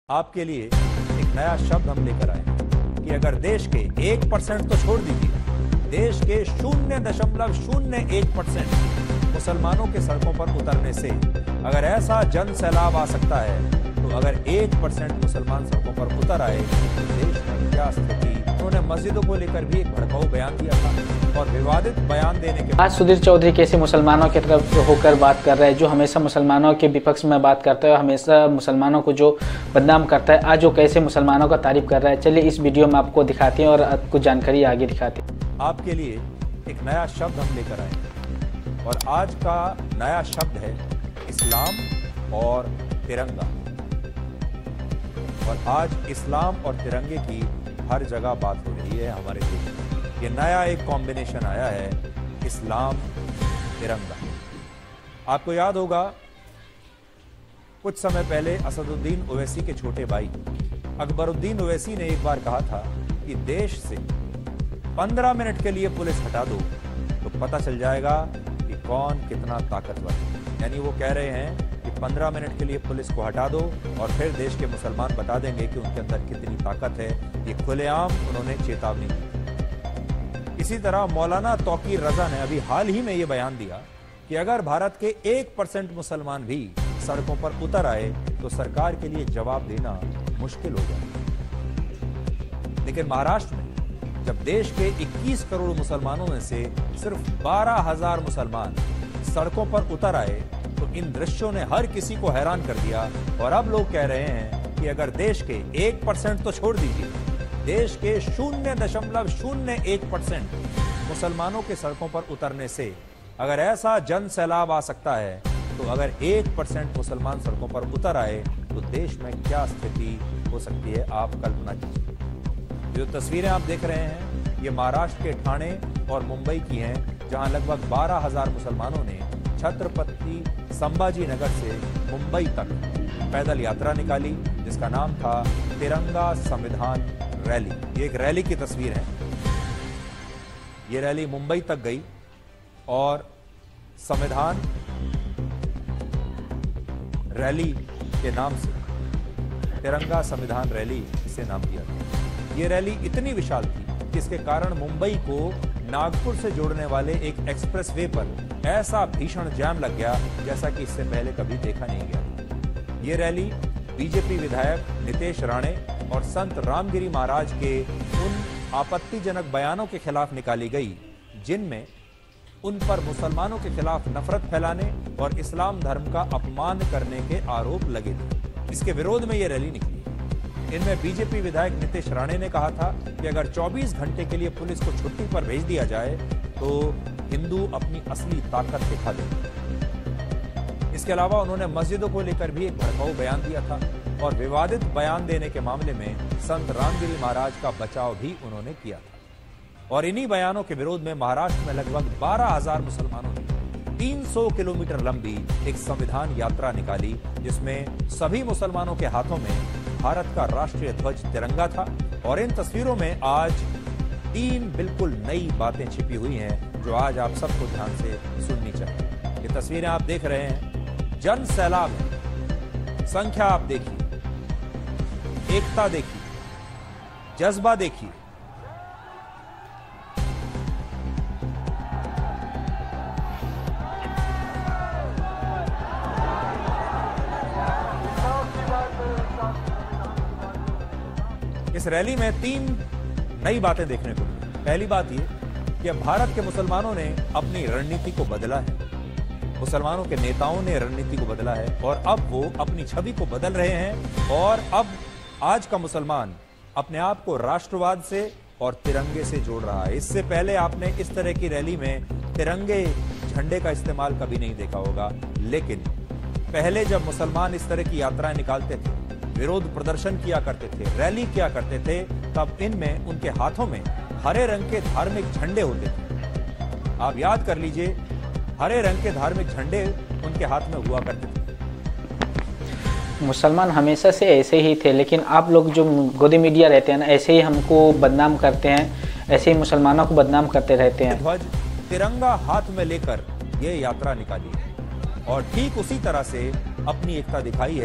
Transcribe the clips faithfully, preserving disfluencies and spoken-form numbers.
आपके लिए एक नया शब्द हम लेकर आए हैं कि अगर देश के एक परसेंट तो छोड़ दीजिए, देश के शून्य दशमलव शून्य एक परसेंट मुसलमानों के सड़कों पर उतरने से अगर ऐसा जन सैलाब आ सकता है, तो अगर एक परसेंट मुसलमान सड़कों पर उतर आए तो देश में क्या स्थिति। उन्होंने मस्जिदों को लेकर भी एक भड़काऊ बयान दिया था और विवादित बयान देने के आज सुधीर चौधरी कैसे मुसलमानों की तरफ होकर बात कर रहे हैं, जो हमेशा मुसलमानों के विपक्ष में बात करता है, हमेशा मुसलमानों को जो बदनाम करता है, आज वो कैसे मुसलमानों का तारीफ कर रहा है। चलिए इस वीडियो में आपको दिखाते हैं और आपको जानकारी आगे दिखाते हैं। आपके लिए एक नया शब्द हम लेकर आए हैं और आज का नया शब्द है इस्लाम और तिरंगा। और आज इस्लाम और तिरंगे की हर जगह बात हो रही है हमारे देश में। ये नया एक कॉम्बिनेशन आया है, इस्लाम तिरंगा। आपको याद होगा कुछ समय पहले असदुद्दीन ओवैसी के छोटे भाई अकबरुद्दीन ओवैसी ने एक बार कहा था कि देश से पंद्रह मिनट के लिए पुलिस हटा दो तो पता चल जाएगा कि कौन कितना ताकतवर है। यानी वो कह रहे हैं कि पंद्रह मिनट के लिए पुलिस को हटा दो और फिर देश के मुसलमान बता देंगे कि उनके अंदर कितनी ताकत है। ये खुलेआम उन्होंने चेतावनी दी। इसी तरह मौलाना तौकीर रजा ने अभी हाल ही में ये बयान दिया कि अगर भारत के एक परसेंट मुसलमान भी सड़कों पर उतर आए तो सरकार के लिए जवाब देना मुश्किल हो जाए। लेकिन महाराष्ट्र में जब देश के इक्कीस करोड़ मुसलमानों में से सिर्फ बारह हजार मुसलमान सड़कों पर उतर आए तो इन दृश्यों ने हर किसी को हैरान कर दिया। और अब लोग कह रहे हैं कि अगर देश के एक परसेंट तो छोड़ दीजिए, देश के शून्य दशमलव शून्य एक परसेंट मुसलमानों के सड़कों पर उतरने से अगर ऐसा जन सैलाब आ सकता है, तो अगर एक परसेंट मुसलमान सड़कों पर उतर आए तो देश में क्या स्थिति हो सकती है, आप कल्पना कीजिए। जो तस्वीरें आप देख रहे हैं ये महाराष्ट्र के ठाणे और मुंबई की हैं, जहां लगभग बारह हजार मुसलमानों ने छत्रपति संभाजी नगर से मुंबई तक पैदल यात्रा निकाली, जिसका नाम था तिरंगा संविधान रैली। ये एक रैली की तस्वीर है। ये रैली मुंबई तक गई और संविधान रैली के नाम से तिरंगा संविधान रैली इसे नाम दिया गया। ये रैली इतनी विशाल थी कि इसके कारण मुंबई को नागपुर से जोड़ने वाले एक एक्सप्रेसवे पर ऐसा भीषण जाम लग गया जैसा कि इससे पहले कभी देखा नहीं गया। ये रैली बीजेपी विधायक नितेश राणे और संत रामगिरी महाराज के उन आपत्तिजनक बयानों के खिलाफ निकाली गई जिनमें उन पर मुसलमानों के खिलाफ नफरत फैलाने और इस्लाम धर्म का अपमान करने के आरोप लगे थे। इसके विरोध में यह रैली निकली। इनमें बीजेपी विधायक नितेश राणे ने कहा था कि अगर चौबीस घंटे के लिए पुलिस को छुट्टी पर भेज दिया जाए तो हिंदू अपनी असली ताकत दिखा देंगे। इसके अलावा उन्होंने मस्जिदों को लेकर भी एक भड़काऊ बयान दिया था और विवादित बयान देने के मामले में संत रामगिरी महाराज का बचाव भी उन्होंने किया था। और इन्हीं बयानों के विरोध में महाराष्ट्र में लगभग बारह हजार मुसलमानों ने तीन सौ किलोमीटर लंबी एक संविधान यात्रा निकाली, जिसमें सभी मुसलमानों के हाथों में भारत का राष्ट्रीय ध्वज तिरंगा था। और इन तस्वीरों में आज तीन बिल्कुल नई बातें छिपी हुई हैं जो आज आप सबको ध्यान से सुननी चाहिए। ये तस्वीरें आप देख रहे हैं, जन सैलाब है। संख्या आप देखिए, एकता देखिए, जज्बा देखिए। इस रैली में तीन नई बातें देखने को मिली। पहली बात यह कि अब भारत के मुसलमानों ने अपनी रणनीति को बदला है, मुसलमानों के नेताओं ने रणनीति को बदला है और अब वो अपनी छवि को बदल रहे हैं। और अब आज का मुसलमान अपने आप को राष्ट्रवाद से और तिरंगे से जोड़ रहा है। इससे पहले आपने इस तरह की रैली में तिरंगे झंडे का इस्तेमाल कभी नहीं देखा होगा। लेकिन पहले जब मुसलमान इस तरह की यात्राएं निकालते थे, विरोध प्रदर्शन किया करते थे, रैली किया करते थे, तब इनमें उनके हाथों में हरे रंग के धार्मिक झंडे होते थे। आप याद कर लीजिए, हरे रंग के धार्मिक झंडे उनके हाथ में हुआ करते थे। मुसलमान हमेशा से ऐसे ही थे, लेकिन आप लोग जो गोदी मीडिया रहते हैं ना, ऐसे ही हमको बदनाम करते हैं, ऐसे ही मुसलमानों को बदनाम करते रहते हैं। ध्वज तिरंगा हाथ में लेकर ये यात्रा निकाली है और ठीक उसी तरह से अपनी एकता दिखाई है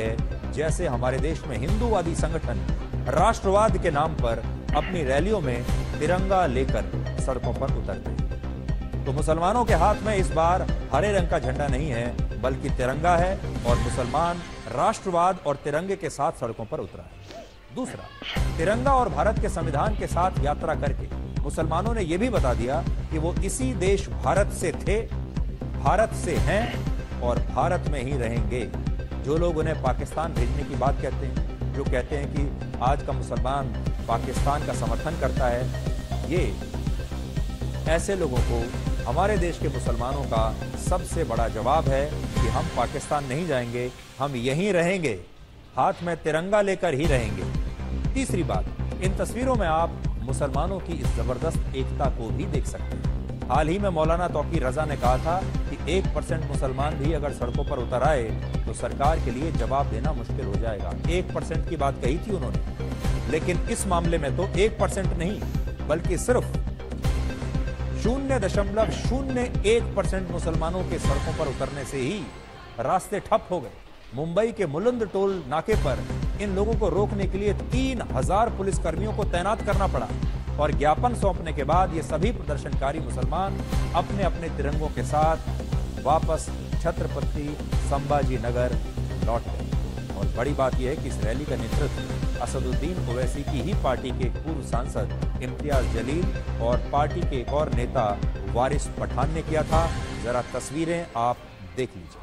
जैसे हमारे देश में हिंदूवादी संगठन राष्ट्रवाद के नाम पर अपनी रैलियों में तिरंगा लेकर सड़कों पर उतरते हैं, तो मुसलमानों के हाथ में इस बार हरे रंग का झंडा नहीं है बल्कि तिरंगा है और मुसलमान राष्ट्रवाद और तिरंगे के साथ सड़कों पर उतरा है। दूसरा, तिरंगा और भारत के संविधान के साथ यात्रा करके मुसलमानों ने यह भी बता दिया कि वो इसी देश भारत से थे, भारत से हैं और भारत में ही रहेंगे। जो लोग उन्हें पाकिस्तान भेजने की बात कहते हैं, जो कहते हैं कि आज का मुसलमान पाकिस्तान का समर्थन करता है, ये ऐसे लोगों को हमारे देश के मुसलमानों का सबसे बड़ा जवाब है कि हम पाकिस्तान नहीं जाएंगे, हम यहीं रहेंगे, हाथ में तिरंगा लेकर ही रहेंगे। तीसरी बात, इन तस्वीरों में आप मुसलमानों की इस जबरदस्त एकता को भी देख सकते हैं। हाल ही में मौलाना तौकी रजा ने कहा था कि एक परसेंट मुसलमान भी अगर सड़कों पर उतर आए तो सरकार के लिए जवाब देना मुश्किल हो जाएगा। एक परसेंट की बात कही थी उन्होंने, लेकिन इस मामले में तो एक परसेंट नहीं बल्कि सिर्फ शून्य दशमलव शून्य एक परसेंट मुसलमानों के सड़कों पर उतरने से ही रास्ते ठप हो गए। मुंबई के मुलंद टोल नाके पर इन लोगों को रोकने के लिए तीन हजार पुलिस कर्मियों को तैनात करना पड़ा और ज्ञापन सौंपने के बाद ये सभी प्रदर्शनकारी मुसलमान अपने अपने तिरंगों के साथ वापस छत्रपति संभाजी नगर लौट गए। और बड़ी बात यह है कि इस रैली का नेतृत्व असदुद्दीन ओवैसी की ही पार्टी के पूर्व सांसद इम्तियाज जलील और पार्टी के एक और नेता वारिस पठान ने किया था। जरा तस्वीरें आप देख लीजिए।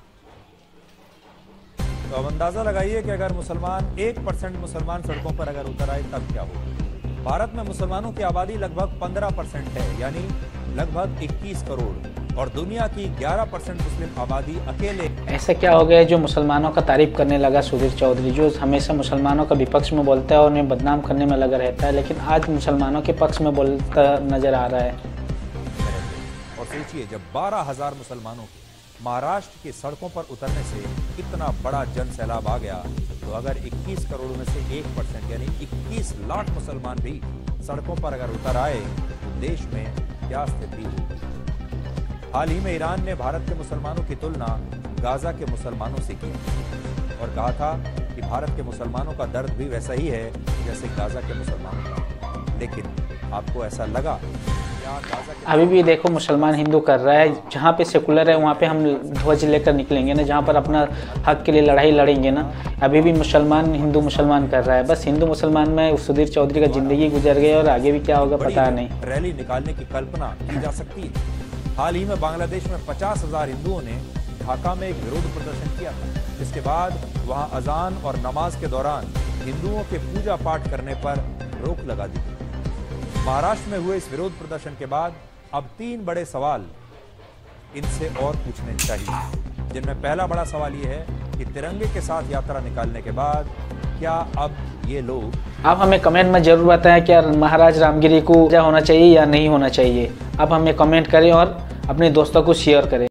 तो अब अंदाजा लगाइए कि अगर मुसलमान एक परसेंट मुसलमान सड़कों पर अगर उतर आए तब क्या होगा। भारत में मुसलमानों की आबादी लगभग पंद्रह परसेंट है, यानी लगभग इक्कीस करोड़, और दुनिया की ग्यारह परसेंट मुस्लिम आबादी अकेले। ऐसा क्या हो गया जो मुसलमानों का तारीफ करने लगा सुधीर चौधरी, जो हमेशा मुसलमानों का विपक्ष में बोलता है और उन्हें बदनाम करने में लगा रहता है, लेकिन आज मुसलमानों के पक्ष में बोलता नजर आ रहा है। और सोचिए, जब बारह हजार मुसलमानों के महाराष्ट्र की सड़कों पर उतरने से इतना बड़ा जन सैलाब आ गया, तो अगर इक्कीस करोड़ में से एक परसेंट यानी इक्कीस लाख मुसलमान भी सड़कों पर अगर उतर आए तो देश में क्या स्थिति होगी। हाल ही में ईरान ने भारत के मुसलमानों की तुलना गाजा के मुसलमानों से की और कहा था कि भारत के मुसलमानों का दर्द भी वैसा ही है जैसे गाजा के मुसलमानों का। लेकिन आपको ऐसा लगा? अभी भी देखो मुसलमान हिंदू कर रहा है, जहाँ पे सेकुलर है वहाँ पे हम ध्वज लेकर निकलेंगे ना, जहाँ पर अपना हक के लिए लड़ाई लड़ेंगे ना। अभी भी मुसलमान हिंदू मुसलमान कर रहा है, बस हिंदू मुसलमान में सुधीर चौधरी का जिंदगी गुजर गई और आगे भी क्या होगा पता नहीं। रैली निकालने की कल्पना की जा सकती है। हाल ही में बांग्लादेश में पचास हजार हिंदुओं ने ढाका में एक विरोध प्रदर्शन किया था, जिसके बाद वहाँ अजान और नमाज के दौरान हिंदुओं के पूजा पाठ करने पर रोक लगा दी। महाराष्ट्र में हुए इस विरोध प्रदर्शन के बाद अब तीन बड़े सवाल इनसे और पूछने चाहिए, जिनमें पहला बड़ा सवाल यह है कि तिरंगे के साथ यात्रा निकालने के बाद क्या अब ये लोग, आप हमें कमेंट में जरूर बताएं क्या महाराज रामगिरी को होना चाहिए या नहीं होना चाहिए। आप हमें कमेंट करें और अपने दोस्तों को शेयर करें।